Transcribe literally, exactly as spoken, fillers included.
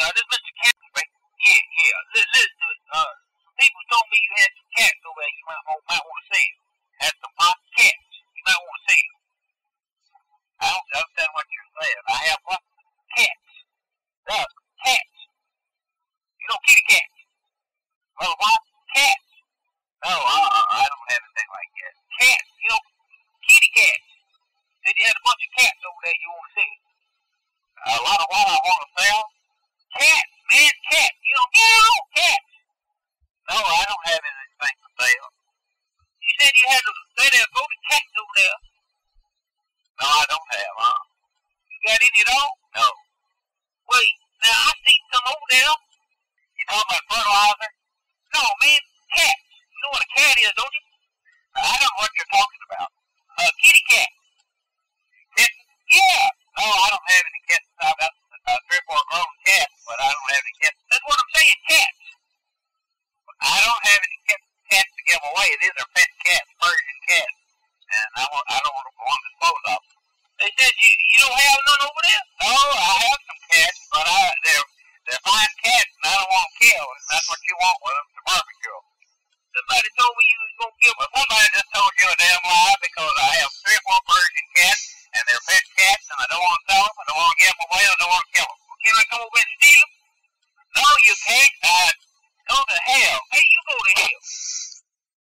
Uh, this Mister Cat, right? Yeah, yeah. Listen, uh, some people told me you had some cats over there you might, might want to sell. Had some hot cats you might want to sell. I don't understand what you're saying. I have what? Cats. Uh, cats. You know, kitty cats. Well, what? Cats. No, uh, I don't have anything like that. Cats. You know, kitty cats. Said you had a bunch of cats over there you want to sell. A lot of what I want to sell? Cats, man, cats. You know, meow, cats. No, I don't have anything for sale. You said you had to say there go to cats over there. No, I don't have, huh? You got any at all? No. Wait, now I see some over there. You talking about fertilizer? No, man, cats. You know what a cat is, don't you? I don't know what you're talking about. A uh, kitty cat. Kitten? Yeah. No, I don't have any kittens. I've got uh, three or four grown cats, but I don't have any kittens. That's what I'm saying, cats. I don't have any cats, cats to give away. These are pet cats, Persian cats, and I, want, I don't want to, want to dispose of them. They said you you don't have none over there? No, I have some cats, but I, they're they're fine cats, and I don't want to kill. And that's what you want with them, to barbecue. Somebody told me you was gonna give them. Somebody just told you a damn lie because I have three or four Persian cats, and they're pet cats, and I don't want to sell them. I don't want to give them away. I don't want to kill them. Well, can I come over and steal them? No, you can't. Uh, go to hell. Hey, you go to hell.